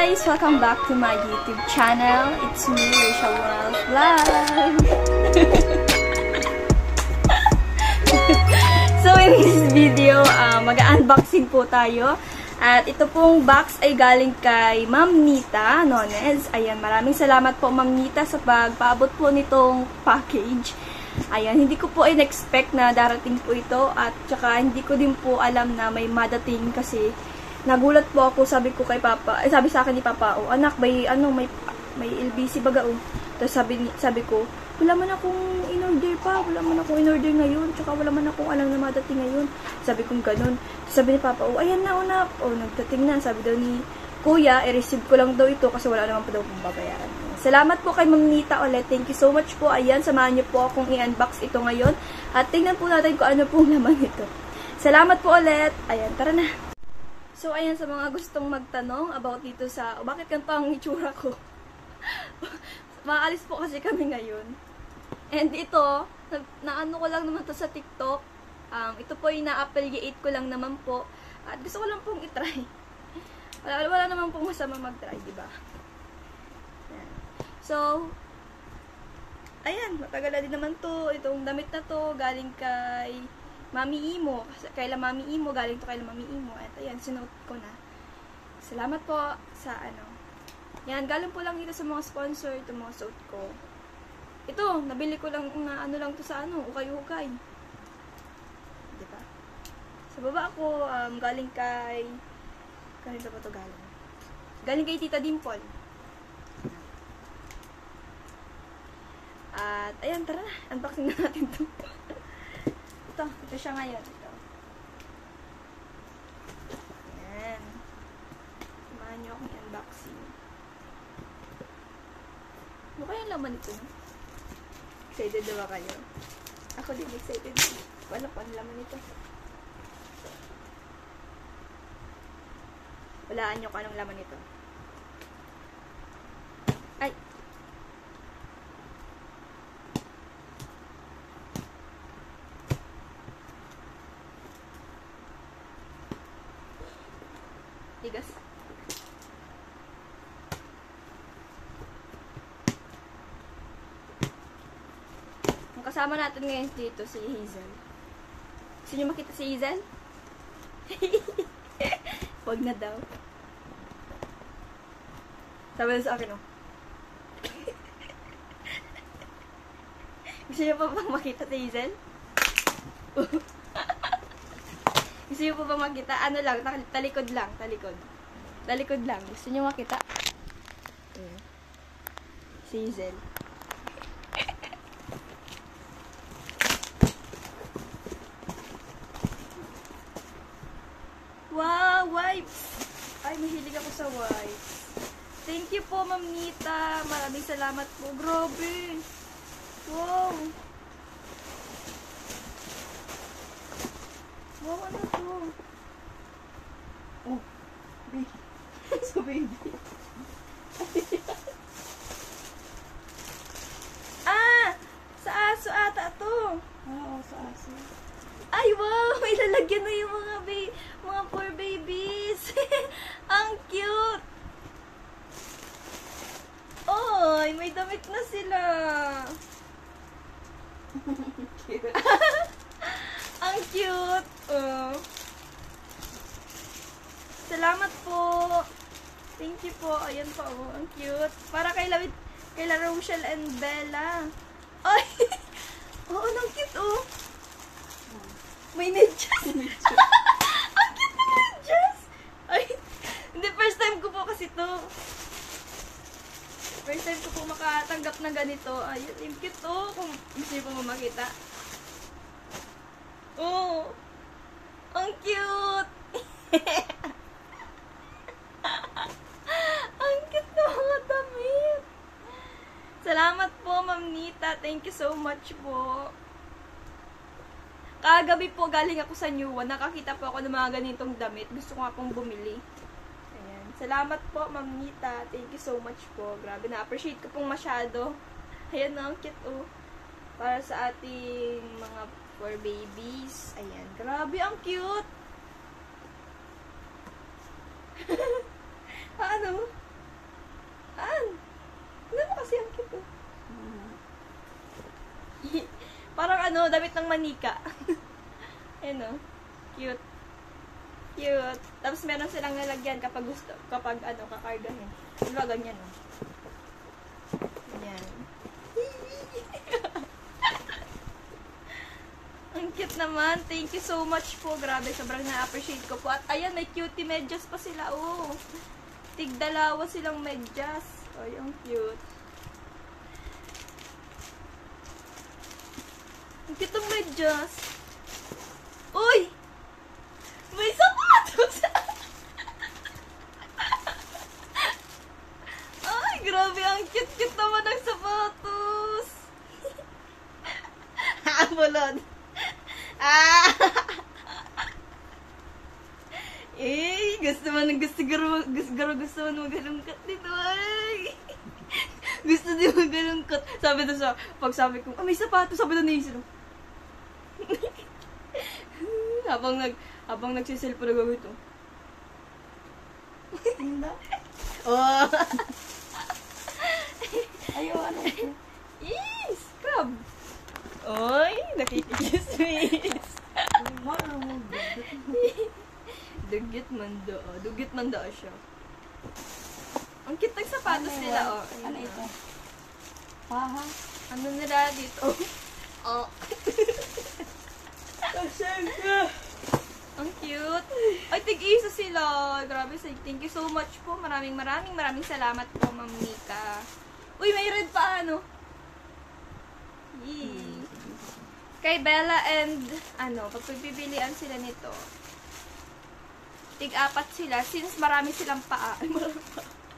guys! Welcome back to my YouTube channel. It's me, Rachel Wells Vlog. So in this video, mag-unboxing po tayo. At ito pong box ay galing kay Ma'am Nita Nonez. Ayan, maraming salamat po Ma'am Nita sa pagpaabot po nitong package. Ayan, hindi ko po in-expect na darating po ito. At saka hindi ko din po alam na may madating kasi nagulat po ako, sabi ko kay Papa, sabi sa akin ni Papa, oh anak, may LBC baga oh. Tapos sabi ko, wala man akong in-order pa, wala man akong in-order ngayon, tsaka wala man akong alam na madating ngayon. Sabi kong ganun. Sabi ni Papa, oh ayan na, anak. Oh, nagdating na. Sabi daw ni Kuya, i-receive ko lang daw ito kasi wala naman pa daw kong babayaran. Salamat po kay Ma'am Nita ulit. Thank you so much po. Ayan, samahan niyo po akong i-unbox ito ngayon. At tingnan po natin kung ano pong laman ito. Salamat po ulit. Ayan, tara na. So, ayan, sa mga gustong magtanong about dito sa, bakit ganito ang itsura ko? Maalis po kasi kami ngayon. And ito, naano ko lang naman to sa TikTok. Ito po yung na-affiliate ko lang naman po. At gusto ko lang pong itry. Wala naman pong masama mag-try, diba? Ayan. So, ayan, matagal na din naman to. Itong damit na to, galing kay Mami Imo. Kaila Mami Imo, galing to kaila Mami Imo. At ayan, sinuot ko na. Salamat po sa ano. Yan, galing po lang ito sa mga sponsor, ito mga suot ko. Ito, nabili ko lang na ano lang to sa ano, ukay-ukay. Diba? Sa baba ko, galing kay, kanina ba ito galing? Galing kay Tita Dimple. At ayan, tara na. Unboxing na natin to. Ito siya ngayon. Ito. Ayan. Samahan niyo akong unboxing. Ano kaya laman ito? No? Excited na ba kayo? Ako din excited. Wala pa ang laman ito. Walaan niyo kung anong laman ito. Ay! Tigas. Ang kasama natin ngayon dito si Hazel. Gusto niyo makita si Hazel? Wag na daw. Sabi na sa akin, oh. Gusto niyo pa bang makita si Hazel? Gusto niyo po ba makita? Ano lang, talikod lang, talikod. Talikod lang. Gusto niyo makita? Si Hazel. Wow, wipes! Ay, mahilig ako sa wipes. Thank you po, Ma'am Nita. Maraming salamat po. Grabe! Wow! Wow, ano to? Oh, baby. So, baby. Sa aso ata to. Oo, sa aso. Ay, wow! May lalagyan na yung mga poor babies. Ang cute! Oy, may damit na sila. Cute. Ang cute! Oh. Salamat po! Thank you po. Ayan po. Oh. Ang cute. Para kay Rochelle and Bella. Ay! Oo, ang cute oh. May medyas. Ang cute na medyas. Ay, hindi, first time ko po kasi to. First time ko po makatanggap na ganito. Ayun, yung cute to. Kung gusto niyo po makita. Oh, ang cute. Ang cute na mga damit. Salamat po, Ma'am Nita. Thank you so much po. Kagabi po, galing ako sa New One. Nakakita po ako ng mga ganitong damit. Gusto ko nga pong bumili. Ayan. Salamat po, Ma'am Nita. Thank you so much po. Grabe, na-appreciate ko pong masyado. Ayan na, ang cute oh. Para sa ating mga poor babies. Ayan. Grabe, ang cute. Ano? damit ng manika. Ayan o. Cute. Cute. Tapos meron silang lalagyan kapag gusto, kakargahin. Diba, ganyan o. Ayan. Ang cute naman. Thank you so much po. Grabe, sobrang na-appreciate ko po. At ayan, may cutie medyas pa sila. Oh. Tig-dalawa silang medyas. Ay, ang cute. Ang cute ng medyas. Uy! May sapatos! Ay, grabe. Ang cute-cute naman ng sapatos. Bulod. Gusto mo magalungkat dito, ay. Gusto di magalungkat. Sabi doon pag sabi ko, may sapatos, sabi doon naisip. habang nagsiselfo na gawin ito. Hindi. Oh. Ayaw, ano ito? Scrub. Oy, nakikismis. Dugit man daw siya. Ang cute ng sapatos nila, oh. Ano ito? Paha? Ano nila dito? Oh. Ang cute. Ay, tig-isa sila. Grabe, thank you so much po. Maraming salamat po, Ma'am Nika. Uy, may red pa, ano? Yee. Kay Bella and, pagpipilian sila nito. Tig-apat sila, since marami silang paa. Ay, marami pa.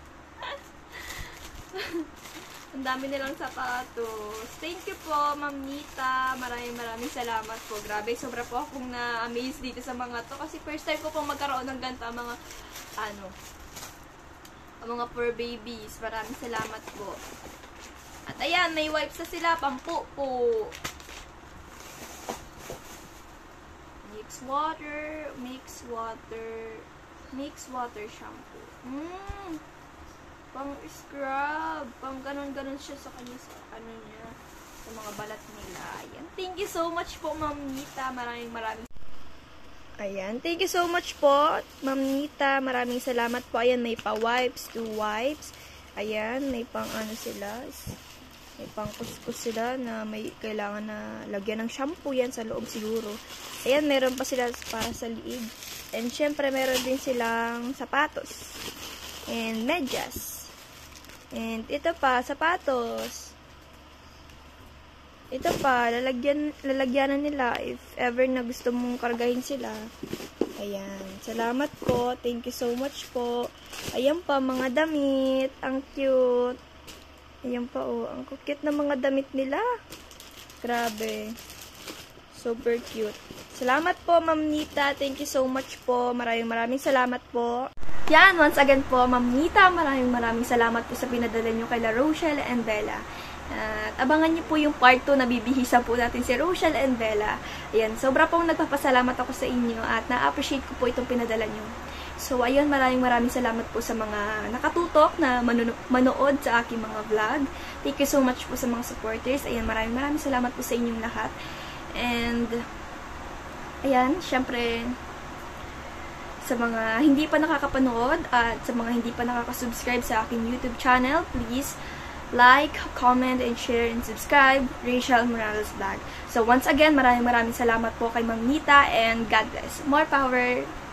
Ang dami nilang sapatos. Thank you po, Ma'am Nita. Maraming salamat po. Grabe, sobra po akong na-amaze dito sa mga to. Kasi first time ko pong magkaroon ng ganito ang mga, ang mga fur babies. Maraming salamat po. At ayan, may wipes na sila. Pampupo. Mix water shampoo. Pang scrub. Pang ganon-ganon siya sa kanya, sa mga balat nila. Ayan. Thank you so much po, Ma'am Nita. Maraming Ayan. Thank you so much po, Ma'am Nita. Maraming salamat po. Ayan, may pa-wipes, 2 wipes. Ayan, may pang sila. May pang kuskus sila na may kailangan na lagyan ng shampoo yan sa loob siguro. Ayan, meron pa sila para sa liig. And syempre, meron din silang sapatos. And medyas. And ito pa, sapatos. Ito pa, lalagyanan nila if ever na gusto mong kargahin sila. Ayan. Salamat po. Thank you so much po. Ayan pa, mga damit. Ang cute. Ayan pa, oh. Ang cute na mga damit nila. Grabe. Super cute. Salamat po, Ma'am Nita. Thank you so much po. Maraming salamat po. Yan, once again po, Ma'am Nita, maraming salamat po sa pinadala nyo kay La Rochelle and Bella. At abangan nyo po yung part 2 na bibihisa po natin si Rochelle and Bella. Ayan, sobra pong nagpapasalamat ako sa inyo at na-appreciate ko po itong pinadala nyo. So, ayun, maraming salamat po sa mga nakatutok na manood sa aking mga vlog. Thank you so much po sa mga supporters. Ayan, maraming salamat po sa inyong lahat. And, ayan, syempre, sa mga hindi pa nakakapanood at sa mga hindi pa nakakasubscribe sa aking YouTube channel, please like, comment, and share, and subscribe, Rachel Morales Vlog. So, once again, maraming salamat po kay Ma'am Nita, and God bless. More power!